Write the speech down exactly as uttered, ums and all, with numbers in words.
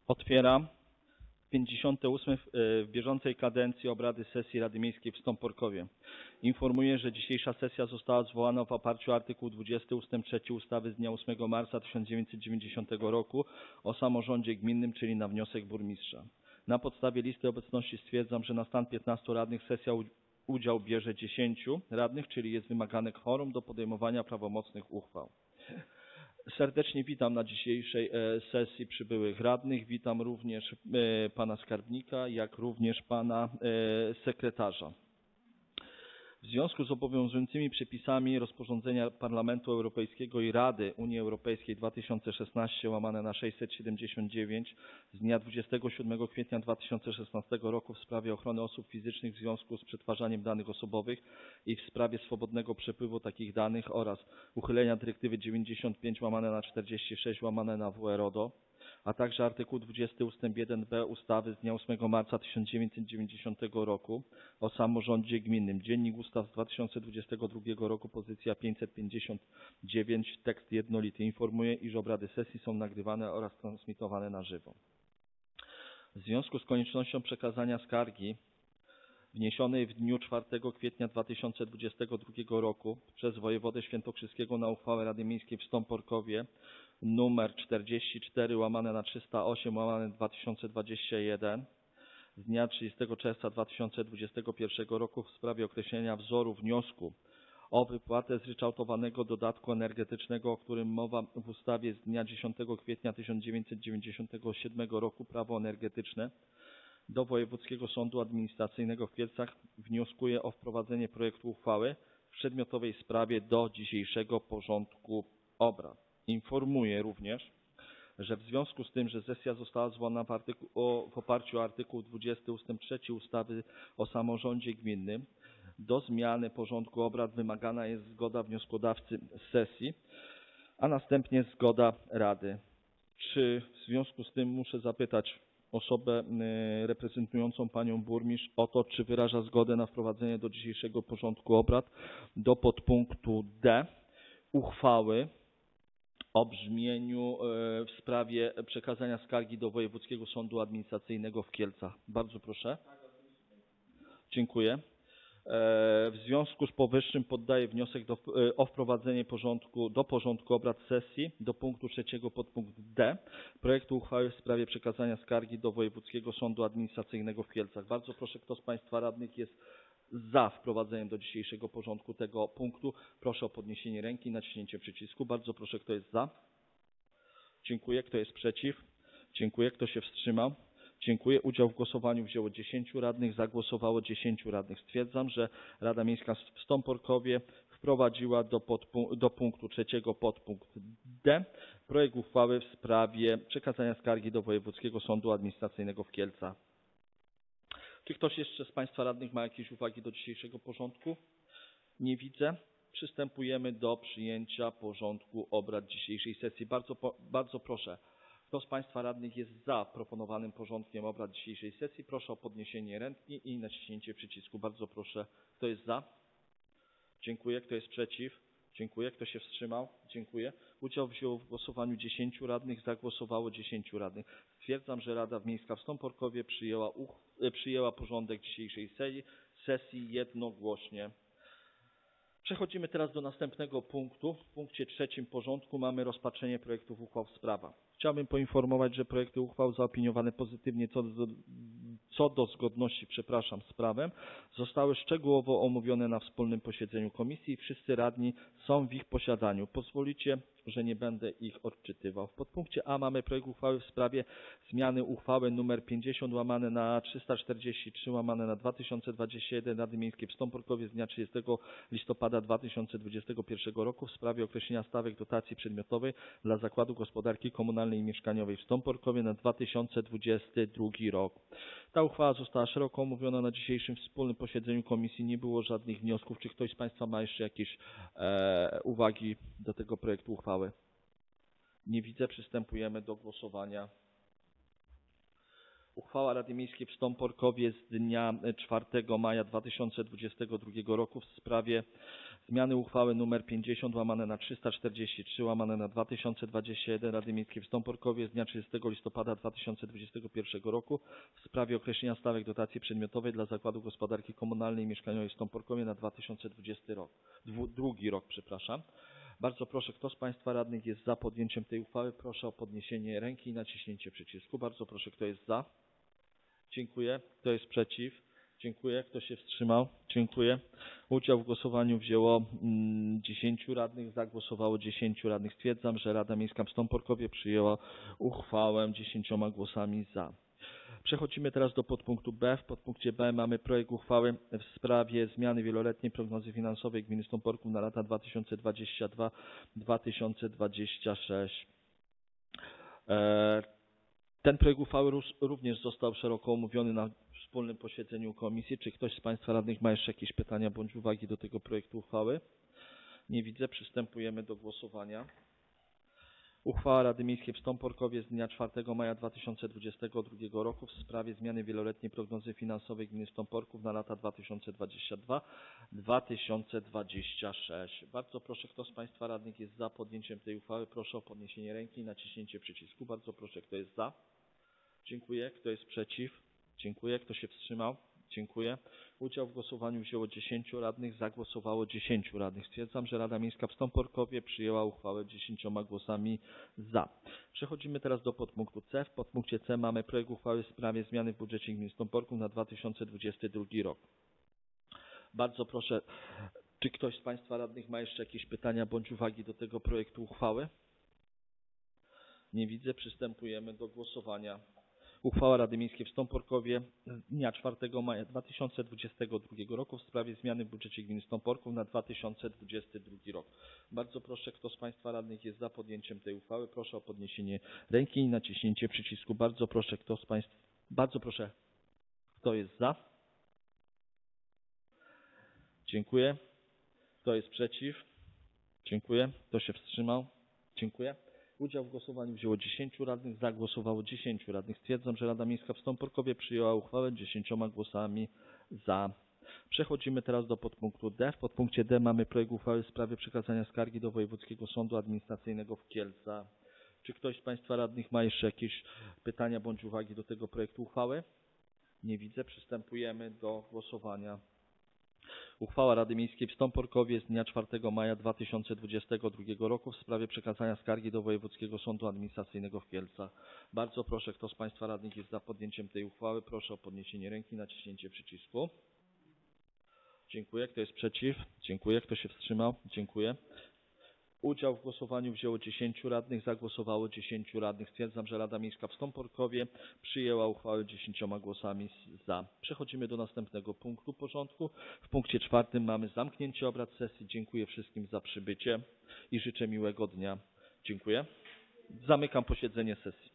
Otwieram pięćdziesiąte ósme w, w bieżącej kadencji obrady sesji Rady Miejskiej w Stąporkowie. Informuję, że dzisiejsza sesja została zwołana w oparciu o artykuł dwudziesty ustęp trzeci ustawy z dnia ósmego marca tysiąc dziewięćset dziewięćdziesiątego roku o samorządzie gminnym, czyli na wniosek burmistrza. Na podstawie listy obecności stwierdzam, że na stan piętnastu radnych sesja udział bierze dziesięciu radnych, czyli jest wymagane kworum do podejmowania prawomocnych uchwał. Serdecznie witam na dzisiejszej sesji przybyłych radnych. Witam również pana skarbnika, jak również pana sekretarza. W związku z obowiązującymi przepisami rozporządzenia Parlamentu Europejskiego i Rady Unii Europejskiej dwa tysiące szesnaście łamane na sześćset siedemdziesiąt dziewięć z dnia dwudziestego siódmego kwietnia dwa tysiące szesnastego roku w sprawie ochrony osób fizycznych w związku z przetwarzaniem danych osobowych i w sprawie swobodnego przepływu takich danych oraz uchylenia dyrektywy dziewięćdziesiąt pięć łamane na czterdzieści sześć łamane na W E RODO, a także artykuł dwudziesty ustęp jeden b ustawy z dnia ósmego marca tysiąc dziewięćset dziewięćdziesiątego roku o samorządzie gminnym. Dziennik Ustaw z dwa tysiące dwudziestego drugiego roku, pozycja pięćset pięćdziesiąt dziewięć, tekst jednolity. Informuję, iż obrady sesji są nagrywane oraz transmitowane na żywo. W związku z koniecznością przekazania skargi wniesionej w dniu czwartego kwietnia dwa tysiące dwudziestego drugiego roku przez wojewodę świętokrzyskiego na uchwałę Rady Miejskiej w Stąporkowie numer czterdzieści cztery łamane na trzysta osiem łamane dwa tysiące dwadzieścia jeden z dnia trzydziestego czerwca dwa tysiące dwudziestego pierwszego roku w sprawie określenia wzoru wniosku o wypłatę zryczałtowanego dodatku energetycznego, o którym mowa w ustawie z dnia dziesiątego kwietnia tysiąc dziewięćset dziewięćdziesiątego siódmego roku Prawo energetyczne, do Wojewódzkiego Sądu Administracyjnego w Kielcach wnioskuję o wprowadzenie projektu uchwały w przedmiotowej sprawie do dzisiejszego porządku obrad. Informuję również, że w związku z tym, że sesja została zwołana w, artyku, o, w oparciu o artykuł dwudziesty ustęp trzeci ustawy o samorządzie gminnym, do zmiany porządku obrad wymagana jest zgoda wnioskodawcy z sesji, a następnie zgoda Rady. Czy w związku z tym muszę zapytać osobę reprezentującą panią burmistrz o to, czy wyraża zgodę na wprowadzenie do dzisiejszego porządku obrad do podpunktu D uchwały o brzmieniu w sprawie przekazania skargi do Wojewódzkiego Sądu Administracyjnego w Kielcach. Bardzo proszę. Dziękuję. W związku z powyższym poddaję wniosek do, o wprowadzenie porządku, do porządku obrad sesji do punktu trzeciego podpunkt D projektu uchwały w sprawie przekazania skargi do Wojewódzkiego Sądu Administracyjnego w Kielcach. Bardzo proszę, kto z państwa radnych jest za wprowadzeniem do dzisiejszego porządku tego punktu. Proszę o podniesienie ręki i naciśnięcie przycisku. Bardzo proszę, kto jest za. Dziękuję. Kto jest przeciw? Dziękuję. Kto się wstrzymał? Dziękuję. Udział w głosowaniu wzięło dziesięciu radnych, zagłosowało dziesięciu radnych. Stwierdzam, że Rada Miejska w Stąporkowie wprowadziła do, podpunk do punktu trzeciego podpunkt D projekt uchwały w sprawie przekazania skargi do Wojewódzkiego Sądu Administracyjnego w Kielcach. Czy ktoś jeszcze z państwa radnych ma jakieś uwagi do dzisiejszego porządku? Nie widzę. Przystępujemy do przyjęcia porządku obrad dzisiejszej sesji. Bardzo, bardzo proszę. Kto z państwa radnych jest za proponowanym porządkiem obrad dzisiejszej sesji? Proszę o podniesienie ręki i naciśnięcie przycisku. Bardzo proszę. Kto jest za? Dziękuję. Kto jest przeciw? Dziękuję. Kto się wstrzymał? Dziękuję. Udział wzięło w głosowaniu dziesięciu radnych, zagłosowało dziesięciu radnych. Stwierdzam, że Rada Miejska w Stąporkowie przyjęła, przyjęła porządek dzisiejszej sesji jednogłośnie. Przechodzimy teraz do następnego punktu. W punkcie trzecim porządku mamy rozpatrzenie projektów uchwał w sprawach. Chciałbym poinformować, że projekty uchwał zaopiniowane pozytywnie co do, co do zgodności, przepraszam, z prawem zostały szczegółowo omówione na wspólnym posiedzeniu komisji i wszyscy radni są w ich posiadaniu. Pozwolicie, że nie będę ich odczytywał. W podpunkcie A mamy projekt uchwały w sprawie zmiany uchwały nr pięćdziesiąt łamane na trzysta czterdzieści trzy łamane na dwa tysiące dwadzieścia jeden Rady Miejskiej w Stąporkowie z dnia trzydziestego listopada dwa tysiące dwudziestego pierwszego roku w sprawie określenia stawek dotacji przedmiotowej dla Zakładu Gospodarki Komunalnej i Mieszkaniowej w Stąporkowie na dwa tysiące dwudziesty drugi rok. Ta uchwała została szeroko omówiona na dzisiejszym wspólnym posiedzeniu komisji. Nie było żadnych wniosków. Czy ktoś z państwa ma jeszcze jakieś e, uwagi do tego projektu uchwały? Nie widzę. Przystępujemy do głosowania. Uchwała Rady Miejskiej w Stąporkowie z dnia czwartego maja dwa tysiące dwudziestego drugiego roku w sprawie Zmiany uchwały nr pięćdziesiąt łamane na trzysta czterdzieści trzy łamane na dwa tysiące dwadzieścia jeden Rady Miejskiej w Stąporkowie z dnia trzydziestego listopada dwa tysiące dwudziestego pierwszego roku w sprawie określenia stawek dotacji przedmiotowej dla Zakładu Gospodarki Komunalnej i Mieszkaniowej w Stąporkowie na dwa tysiące dwudziesty rok. Dwu, drugi rok, przepraszam. Bardzo proszę, kto z Państwa radnych jest za podjęciem tej uchwały? Proszę o podniesienie ręki i naciśnięcie przycisku. Bardzo proszę, kto jest za? Dziękuję. Kto jest przeciw? Dziękuję. Kto się wstrzymał? Dziękuję. Udział w głosowaniu wzięło mm, dziesięciu radnych, za głosowało dziesięciu radnych. Stwierdzam, że Rada Miejska w Stąporkowie przyjęła uchwałę dziesięcioma głosami za. Przechodzimy teraz do podpunktu B. W podpunkcie B mamy projekt uchwały w sprawie zmiany wieloletniej prognozy finansowej gminy Stąporków na lata dwa tysiące dwudziesty drugi do dwa tysiące dwudziestego szóstego. E, ten projekt uchwały również został szeroko omówiony na wspólnym posiedzeniu komisji. Czy ktoś z Państwa radnych ma jeszcze jakieś pytania bądź uwagi do tego projektu uchwały? Nie widzę. Przystępujemy do głosowania. Uchwała Rady Miejskiej w Stąporkowie z dnia czwartego maja dwa tysiące dwudziestego drugiego roku w sprawie zmiany wieloletniej prognozy finansowej gminy Stąporków na lata dwa tysiące dwudziesty drugi do dwa tysiące dwudziestego szóstego. Bardzo proszę, kto z Państwa radnych jest za podjęciem tej uchwały? Proszę o podniesienie ręki i naciśnięcie przycisku. Bardzo proszę, kto jest za? Dziękuję. Kto jest przeciw? Dziękuję. Kto się wstrzymał? Dziękuję. Udział w głosowaniu wzięło dziesięciu radnych, za głosowało dziesięciu radnych. Stwierdzam, że Rada Miejska w Stąporkowie przyjęła uchwałę dziesięcioma głosami za. Przechodzimy teraz do podpunktu C. W podpunkcie C mamy projekt uchwały w sprawie zmiany w budżecie gminy Stąporków na dwa tysiące dwudziesty drugi rok. Bardzo proszę, czy ktoś z Państwa radnych ma jeszcze jakieś pytania bądź uwagi do tego projektu uchwały? Nie widzę. Przystępujemy do głosowania. Uchwała Rady Miejskiej w Stąporkowie z dnia czwartego maja dwa tysiące dwudziestego drugiego roku w sprawie zmiany w budżecie gminy Stąporków na dwa tysiące dwudziesty drugi rok. Bardzo proszę, kto z Państwa radnych jest za podjęciem tej uchwały? Proszę o podniesienie ręki i naciśnięcie przycisku. Bardzo proszę, kto z Państwa... Bardzo proszę, kto jest za? Dziękuję. Kto jest przeciw? Dziękuję. Kto się wstrzymał? Dziękuję. Udział w głosowaniu wzięło dziesięciu radnych, za głosowało dziesięciu radnych. Stwierdzam, że Rada Miejska w Stąporkowie przyjęła uchwałę dziesięcioma głosami za. Przechodzimy teraz do podpunktu D. W podpunkcie D mamy projekt uchwały w sprawie przekazania skargi do Wojewódzkiego Sądu Administracyjnego w Kielcach. Czy ktoś z Państwa radnych ma jeszcze jakieś pytania bądź uwagi do tego projektu uchwały? Nie widzę. Przystępujemy do głosowania. Uchwała Rady Miejskiej w Stąporkowie z dnia czwartego maja dwa tysiące dwudziestego drugiego roku w sprawie przekazania skargi do Wojewódzkiego Sądu Administracyjnego w Kielcach. Bardzo proszę, kto z Państwa radnych jest za podjęciem tej uchwały? Proszę o podniesienie ręki i naciśnięcie przycisku. Dziękuję. Kto jest przeciw? Dziękuję. Kto się wstrzymał? Dziękuję. Udział w głosowaniu wzięło dziesięciu radnych, za głosowało dziesięciu radnych. Stwierdzam, że Rada Miejska w Stąporkowie przyjęła uchwałę dziesięcioma głosami za. Przechodzimy do następnego punktu porządku. W punkcie czwartym mamy zamknięcie obrad sesji. Dziękuję wszystkim za przybycie i życzę miłego dnia. Dziękuję. Zamykam posiedzenie sesji.